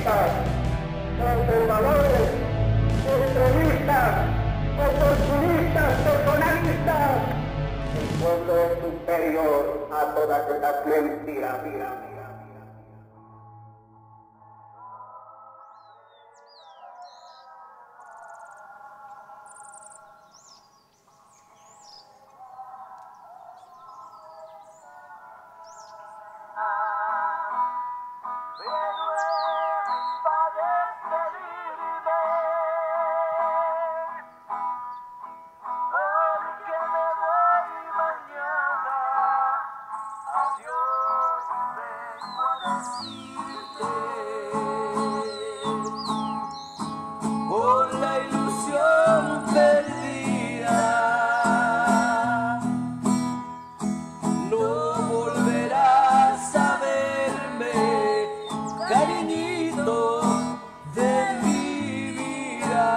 racistas, conservadores, extremistas, oportunistas, personalistas. El pueblo es superior a todas estas mentiras. Con la ilusión perdida, no volverás a verme, cariñito de mi vida.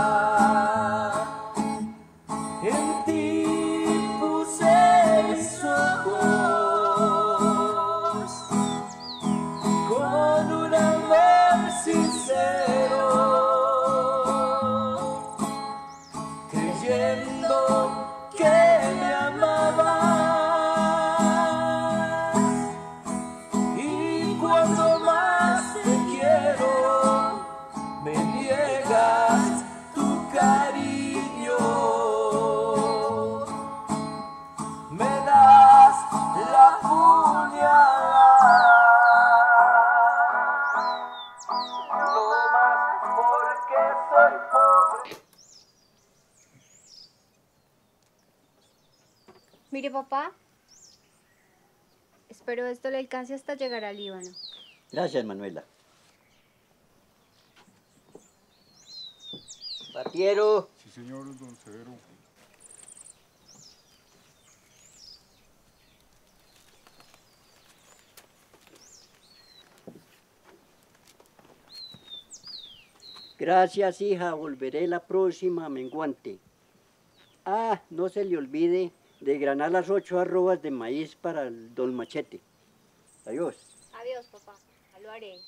En ti puse mis ojos con un amor sincero, creyendo que me amabas, y cuando más te quiero me niegas tu cariño, me das la puñalada, no más porque soy pobre. Mire, papá, espero esto le alcance hasta llegar al Líbano. Gracias, Manuela. Patiero. Sí, señor, don Severo. Gracias, hija. Volveré la próxima menguante. Ah, no se le olvide de granar las 8 arrobas de maíz para el don Machete. Adiós. Adiós, papá. Ya lo haré.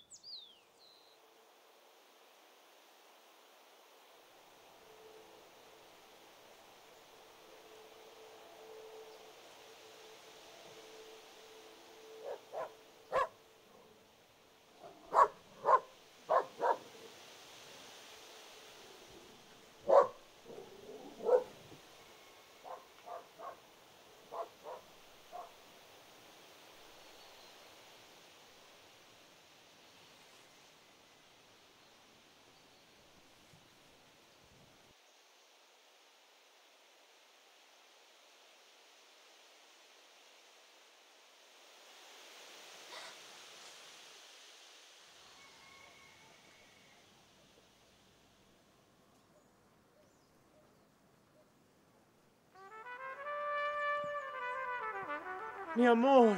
Mi amor.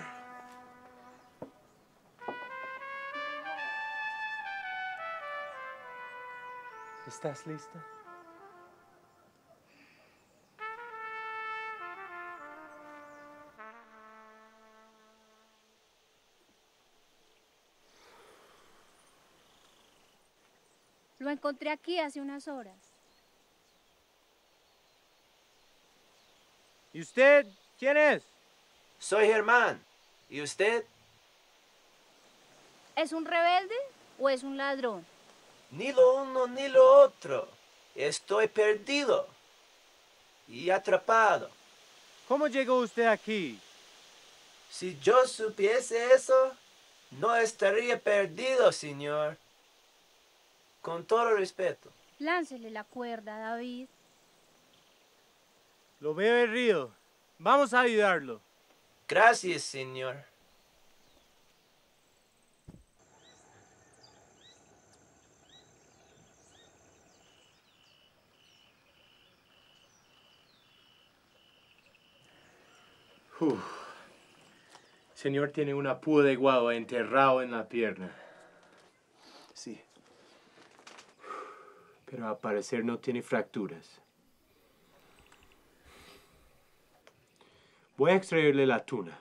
¿Estás lista? Lo encontré aquí hace unas horas. ¿Y usted quién es? Soy Germán. ¿Y usted? ¿Es un rebelde o es un ladrón? Ni lo uno ni lo otro. Estoy perdido y atrapado. ¿Cómo llegó usted aquí? Si yo supiese eso, no estaría perdido, señor. Con todo respeto. Láncele la cuerda, David. Lo veo herido. Vamos a ayudarlo. Gracias, señor. Señor tiene una púa de guava enterrado en la pierna. Sí. Pero al parecer no tiene fracturas. Voy a extraerle la tuna.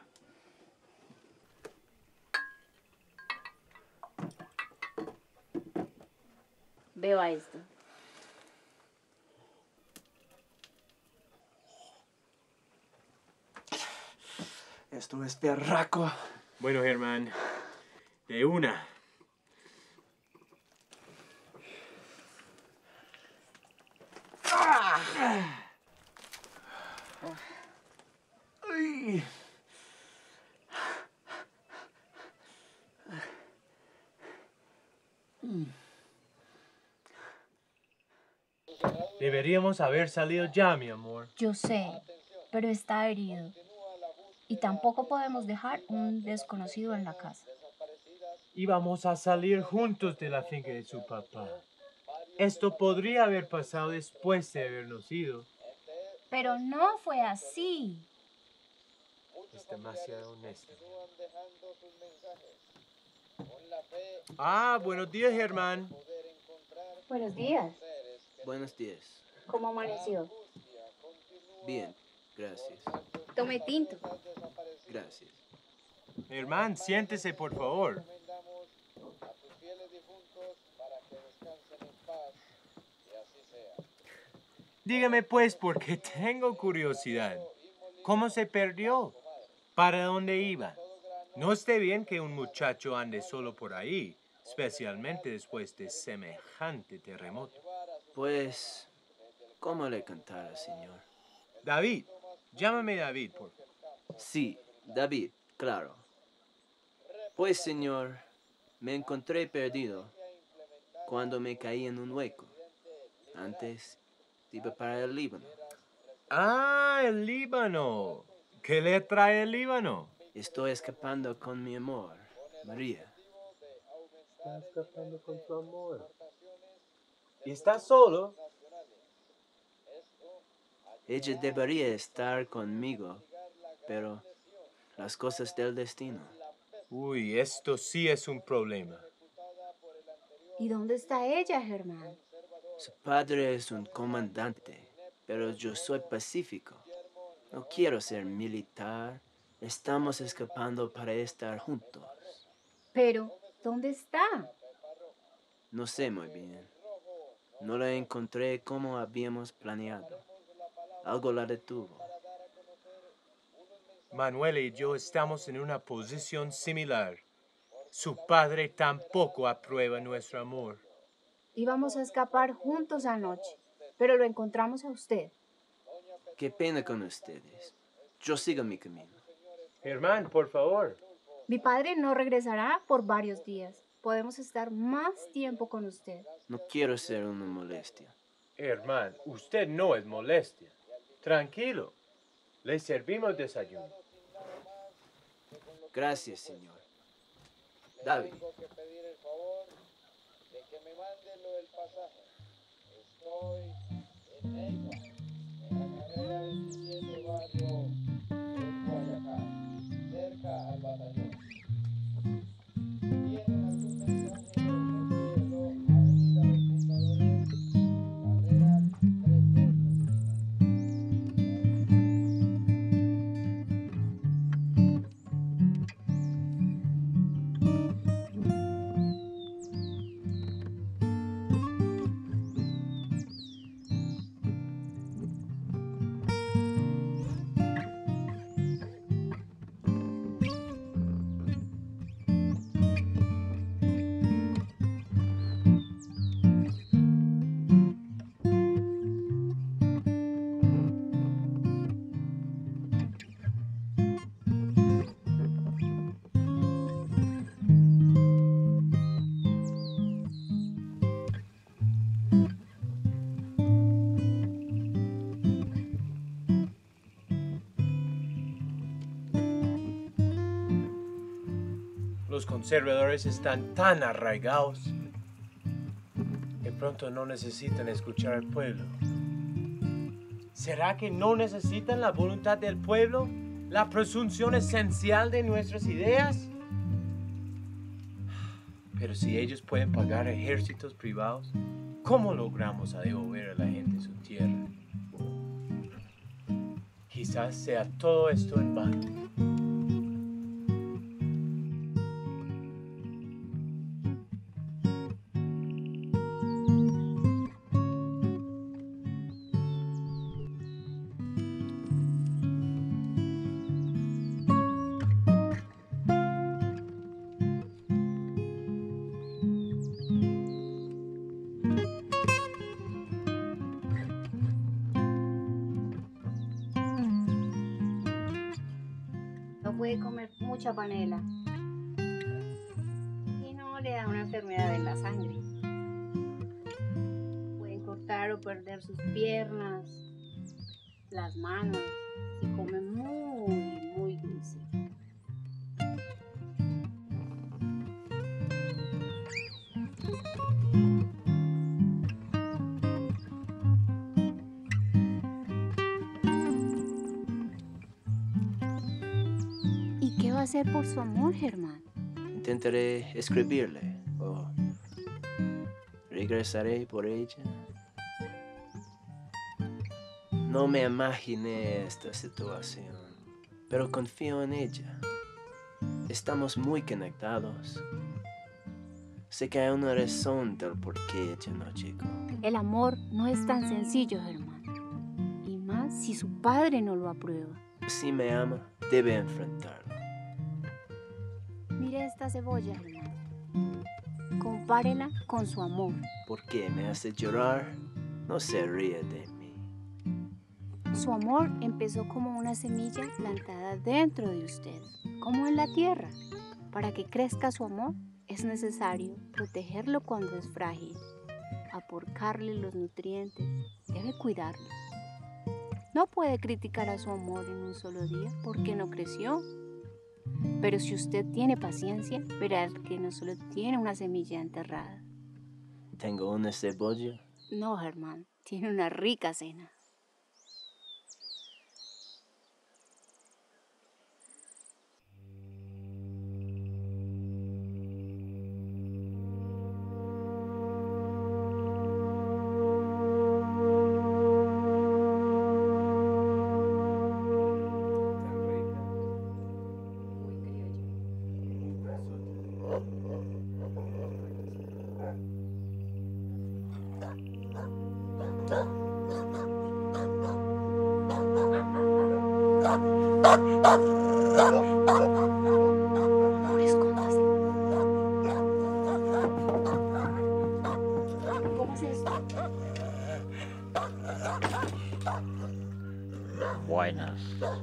Beba esto. Esto es berraco. Bueno, Germán, de una. Ay. Deberíamos haber salido ya, mi amor. Yo sé, pero está herido. Y tampoco podemos dejar un desconocido en la casa. Íbamos a salir juntos de la finca de su papá. Esto podría haber pasado después de habernos ido. Pero no fue así. Es demasiado honesto. Ah, buenos días, Germán. Buenos días. Buenos días. ¿Cómo amaneció? Bien, gracias. Tome tinto. Gracias. Germán, siéntese, por favor. Dígame, pues, porque tengo curiosidad. ¿Cómo se perdió? ¿Para dónde iba? No esté bien que un muchacho ande solo por ahí, especialmente después de semejante terremoto. Pues, ¿cómo le contara, señor? David, llámame David, por favor. Sí, David, claro. Pues, señor, me encontré perdido cuando me caí en un hueco. Antes iba para el Líbano. Ah, el Líbano. ¿Qué le trae el Líbano? Estoy escapando con mi amor, María. Está escapando con su amor. ¿Y está solo? Ella debería estar conmigo, pero las cosas del destino. Uy, esto sí es un problema. ¿Y dónde está ella, Germán? Su padre es un comandante, pero yo soy pacífico. No quiero ser militar. Estamos escapando para estar juntos. Pero, ¿dónde está? No sé muy bien. No la encontré como habíamos planeado. Algo la detuvo. Manuel y yo estamos en una posición similar. Su padre tampoco aprueba nuestro amor. Íbamos a escapar juntos anoche, pero lo encontramos a usted. Qué pena con ustedes. Yo sigo mi camino. Germán, por favor. Mi padre no regresará por varios días. Podemos estar más tiempo con usted. No quiero ser una molestia. Germán, usted no es molestia. Tranquilo. Le servimos desayuno. Gracias, señor. David. Los conservadores están tan arraigados que pronto no necesitan escuchar al pueblo. ¿Será que no necesitan la voluntad del pueblo? ¿La presunción esencial de nuestras ideas? Pero si ellos pueden pagar ejércitos privados, ¿cómo logramos devolver a la gente su tierra? Quizás sea todo esto en vano. puede comer mucha panela y no le da una enfermedad en la sangre. Puede cortar o perder sus piernas, las manos, si come muy dulce. ¿Y qué va a hacer por su amor, Germán? Intentaré escribirle o regresaré por ella. No me imaginé esta situación, pero confío en ella. Estamos muy conectados. Sé que hay una razón del por qué ella no llegó. El amor no es tan sencillo, Germán. Y más si su padre no lo aprueba. Si me ama, debe enfrentarlo. Mire esta cebolla, Germán. Compárela con su amor. ¿Por qué me hace llorar? No se ríe de mí. Su amor empezó como una semilla plantada dentro de usted, como en la tierra. Para que crezca su amor, es necesario protegerlo cuando es frágil, aportarle los nutrientes, debe cuidarlo. No puede criticar a su amor en un solo día porque no creció. Pero si usted tiene paciencia, verá que no solo tiene una semilla enterrada. ¿Tengo una cebolla? No, Germán, tiene una rica cena. Amor, escóndase. ¿Cómo es esto? Buenas.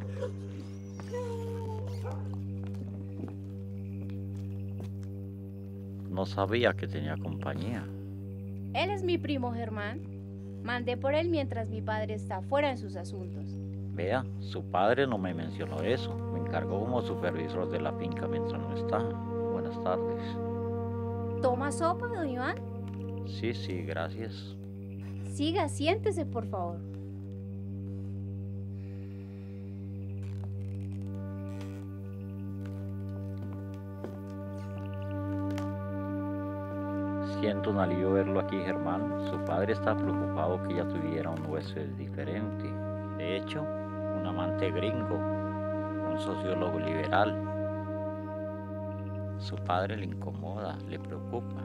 No sabía que tenía compañía. Él es mi primo Germán. Mandé por él mientras mi padre está fuera en sus asuntos. Vea, su padre no me mencionó eso. Me encargó como supervisor de la finca mientras no está. Buenas tardes. ¿Toma sopa, don Iván? Sí, gracias. Siga, siéntese, por favor. Siento un alivio verlo aquí, Germán. Su padre está preocupado que ella tuviera un huésped diferente. De hecho, un amante gringo, un sociólogo liberal. Su padre le incomoda, le preocupa.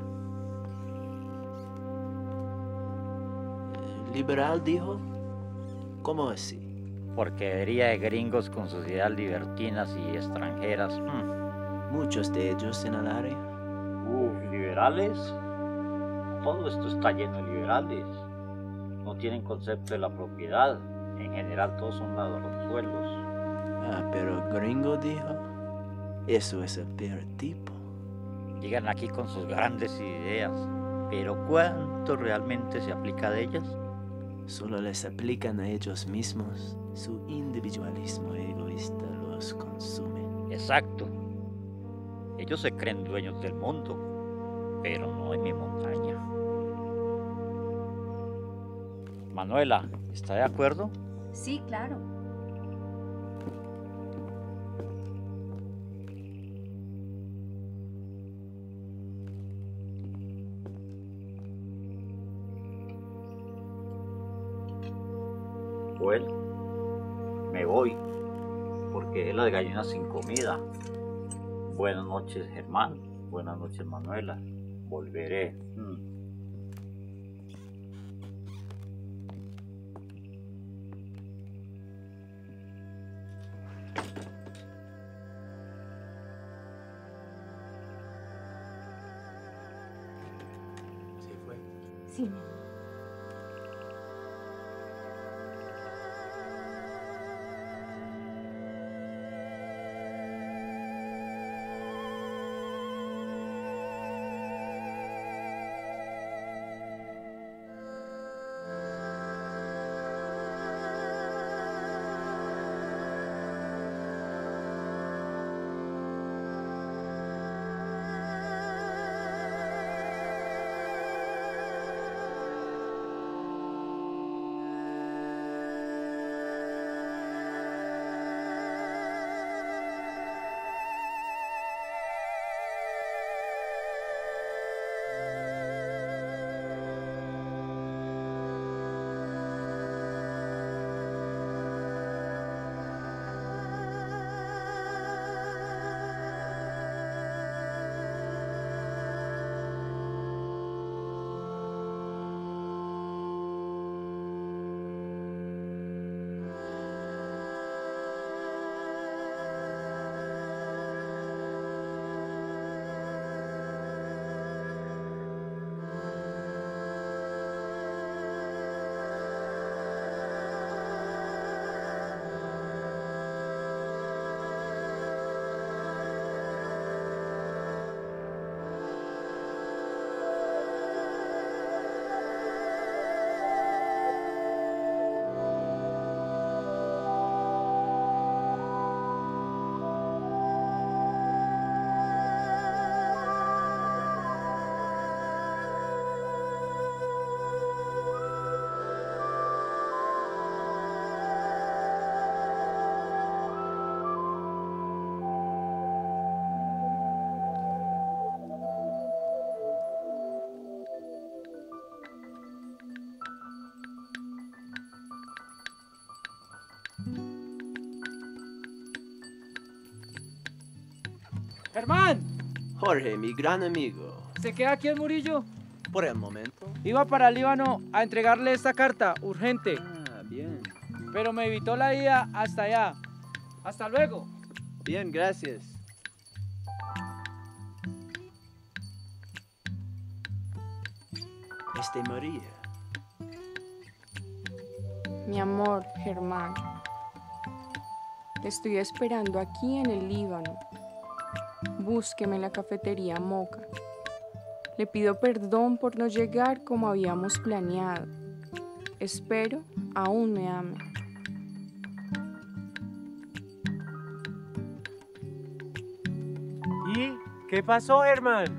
¿Liberal, dijo? ¿Cómo así? Porquería de gringos con sus ideas libertinas y extranjeras. Muchos de ellos en el área. ¿Liberales? Todo esto está lleno de liberales. No tienen concepto de la propiedad. En general todos son ladronzuelos. Ah, pero gringo, dijo. Eso es el peor tipo. Llegan aquí con sus grandes ideas. Pero ¿cuánto realmente se aplica de ellas? Solo les aplican a ellos mismos. Su individualismo egoísta los consume. Exacto. Ellos se creen dueños del mundo, pero no de mi montaña. Manuela, ¿está de acuerdo? Sí, claro. Bueno, me voy, porque es las gallinas sin comida. Buenas noches, Germán. Buenas noches, Manuela. Volveré. ¿Sí fue? Sí, mi amor. Germán, Jorge, mi gran amigo. ¿se queda aquí en Murillo? Por el momento. Iba para el Líbano a entregarle esta carta, urgente, Ah, bien. pero me evitó la ida hasta allá. Hasta luego. Bien, gracias. Es de María. Mi amor, Germán. Te estoy esperando aquí en el Líbano. Búsqueme en la cafetería Moca. Le pido perdón por no llegar como habíamos planeado. Espero aún me ame. ¿Y qué pasó, Germán?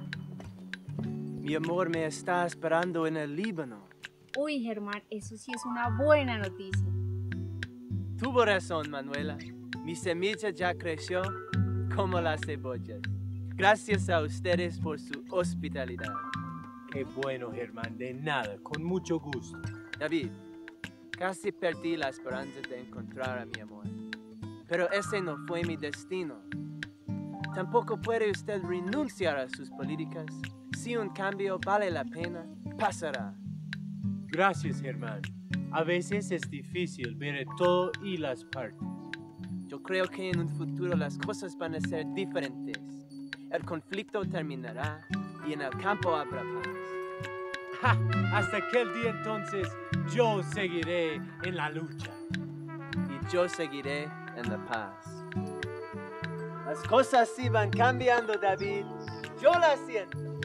Mi amor me está esperando en el Líbano. Uy, Germán, eso sí es una buena noticia. Tuvo razón, Manuela. Mi semilla ya creció como las cebollas. Gracias a ustedes por su hospitalidad. Qué bueno, Germán, de nada, con mucho gusto. David, casi perdí la esperanza de encontrar a mi amor. Pero ese no fue mi destino. Tampoco puede usted renunciar a sus políticas. Si un cambio vale la pena, pasará. Gracias, Germán. A veces es difícil ver el todo y las partes. Yo creo que en un futuro las cosas van a ser diferentes. El conflicto terminará y en el campo habrá paz. ¡Ja! Hasta aquel día entonces, yo seguiré en la lucha. Y yo seguiré en la paz. Las cosas sí van cambiando, David. Yo las siento.